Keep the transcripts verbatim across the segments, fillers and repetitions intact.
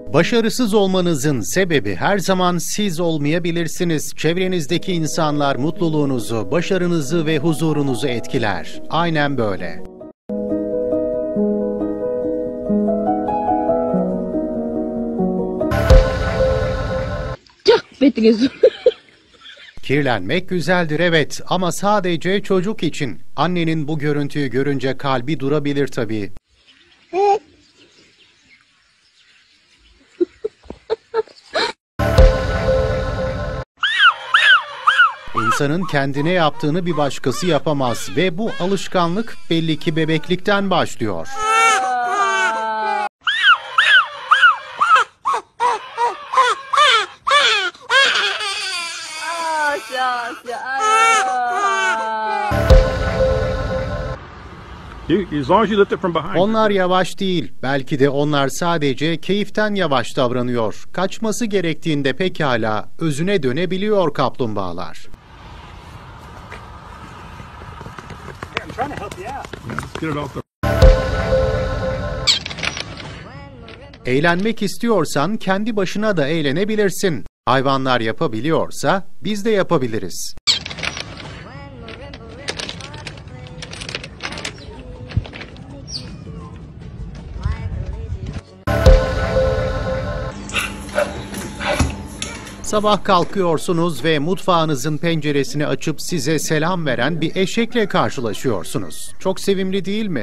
Başarısız olmanızın sebebi her zaman siz olmayabilirsiniz. Çevrenizdeki insanlar mutluluğunuzu, başarınızı ve huzurunuzu etkiler. Aynen böyle. Kirlenmek güzeldir evet ama sadece çocuk için. Annenin bu görüntüyü görünce kalbi durabilir tabii. İnsanın kendine yaptığını bir başkası yapamaz ve bu alışkanlık belli ki bebeklikten başlıyor. Onlar yavaş değil. Belki de onlar sadece keyiften yavaş davranıyor. Kaçması gerektiğinde pekala özüne dönebiliyor kaplumbağalar. Eğlenmek istiyorsan kendi başına da eğlenebilirsin. Hayvanlar yapabiliyorsa biz de yapabiliriz. Sabah kalkıyorsunuz ve mutfağınızın penceresini açıp size selam veren bir eşekle karşılaşıyorsunuz. Çok sevimli değil mi?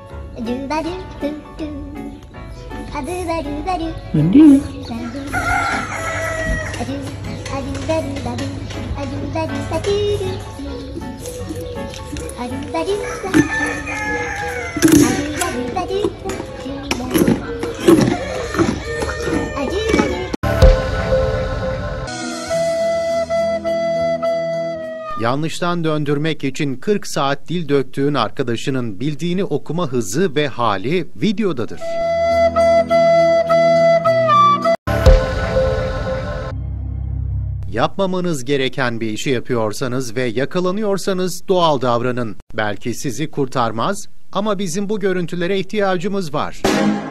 Yanlıştan döndürmek için kırk saat dil döktüğün arkadaşının bildiğini okuma hızı ve hali videodadır. Yapmamanız gereken bir işi yapıyorsanız ve yakalanıyorsanız doğal davranın. Belki sizi kurtarmaz ama bizim bu görüntülere ihtiyacımız var.